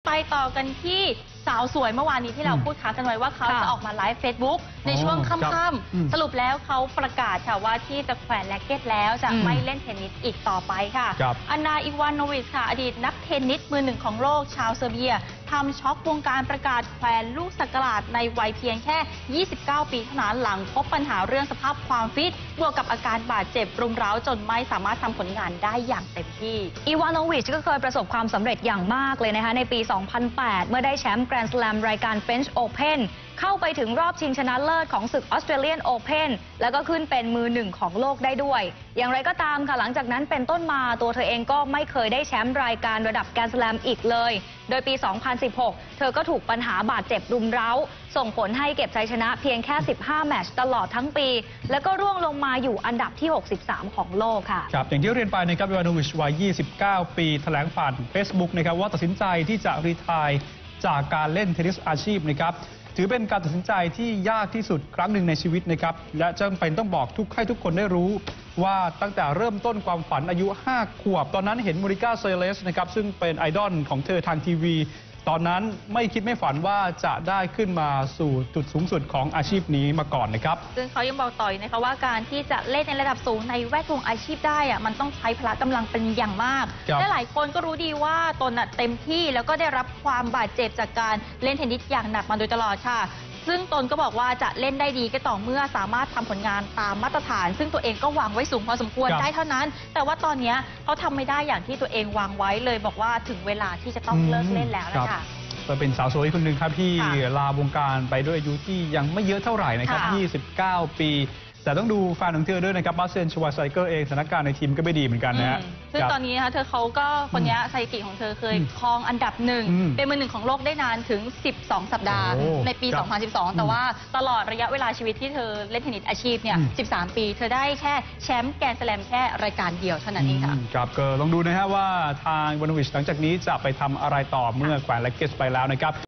ไปต่อกันที่สาวสวยเมื่อวานนี้ที่เราพูดค้างกันไว้ว่าเขาจะออกมาไลฟ์ Facebook ในช่วงค่ำๆสรุปแล้วเขาประกาศค่ะว่าที่จะแขวนแร็คเก็ตแล้วจะไม่เล่นเทนนิสอีกต่อไปค่ะอันนา อีวานโนวิชค่ะอดีตนักเทนนิสมือหนึ่งของโลกชาวเซอร์เบียทำช็อกวงการประกาศแขวนลูกสักหลาดในวัยเพียงแค่ 29 ปีเท่านั้นหลังพบปัญหาเรื่องสภาพความฟิตบวกกับอาการบาดเจ็บรุมเร้าจนไม่สามารถทำผลงานได้อย่างเต็มที่อีวานโนวิชก็เคยประสบความสำเร็จอย่างมากเลยนะคะในปี 2008 เมื่อได้แชมป์แกรนด์สแลมรายการ French Open เข้าไปถึงรอบชิงชนะเลิศของศึก Australian Open แล้วก็ขึ้นเป็นมือหนึ่งของโลกได้ด้วยอย่างไรก็ตามค่ะหลังจากนั้นเป็นต้นมาตัวเธอเองก็ไม่เคยได้แชมป์รายการระดับแกรนด์สแลมอีกเลยโดยปี 2016 เธอก็ถูกปัญหาบาดเจ็บรุมเร้าส่งผลให้เก็บชัยชนะเพียงแค่ 15 แมตช์ตลอดทั้งปีแล้วก็ร่วงลงมาอยู่อันดับที่ 63 ของโลกค่ะครับอย่างที่เรียนไปนะครับอีวานโนวิชวัย 29 ปีแถลงผ่าน Facebook นะครับว่าตัดสินใจที่จะรีไทร์จากการเล่นเทนนิสอาชีพนะครับถือเป็นการตัดสินใจที่ยากที่สุดครั้งหนึ่งในชีวิตนะครับและจำเป็นต้องบอกให้ทุกคนได้รู้ว่าตั้งแต่เริ่มต้นความฝันอายุ 5 ขวบตอนนั้นเห็นโมนิก้าเซเลสนะครับซึ่งเป็นไอดอลของเธอทางทีวีตอนนั้นไม่คิดไม่ฝันว่าจะได้ขึ้นมาสู่จุดสูงสุดของอาชีพนี้มาก่อนนะครับซึ่งเขายังบอกต่อยนะคะว่าการที่จะเล่นในระดับสูงในแวดวงอาชีพได้อะมันต้องใช้พละกำลังเป็นอย่างมากและหลายคนก็รู้ดีว่าตนเต็มที่แล้วก็ได้รับความบาดเจ็บจากการเล่นเทนนิสอย่างหนักมาโดยตลอดค่ะซึ่งตนก็บอกว่าจะเล่นได้ดีก็ต่อเมื่อสามารถทำผลงานตามมาตรฐานซึ่งตัวเองก็วางไว้สูงพอสมควรได้เท่านั้นแต่ว่าตอนนี้เขาทำไม่ได้อย่างที่ตัวเองวางไว้เลยบอกว่าถึงเวลาที่จะต้องเลิกเล่นแล้วนะคะก็เป็นสาวสวยคนหนึ่งครับที่ลาวงการไปด้วยอายุที่ยังไม่เยอะเท่าไหร่นะครับ29 ปีแต่ต้องดูแฟนของเธอด้วยนะครับบาสเซน ชวาไซเกอร์เองสถานการณ์ในทีมก็ไม่ดีเหมือนกันนะฮะซึ่งตอนนี้นะคะเขาก็คนนี้สถิติของเธอเคยครองอันดับหนึ่งเป็นมือหนึ่งของโลกได้นานถึง12 สัปดาห์ในปี 2012 แต่ว่าตลอดระยะเวลาชีวิตที่เธอเล่นเทนนิสอาชีพเนี่ย13 ปีเธอได้แค่แชมป์แกรนด์สแลมแค่รายการเดียวเท่านั้นเองค่ะครับก็ลองดูนะฮะว่าทางวานโนวิชหลังจากนี้จะไปทำอะไรต่อเมื่อแขวนแร็คเก็ตไปแล้วนะครับ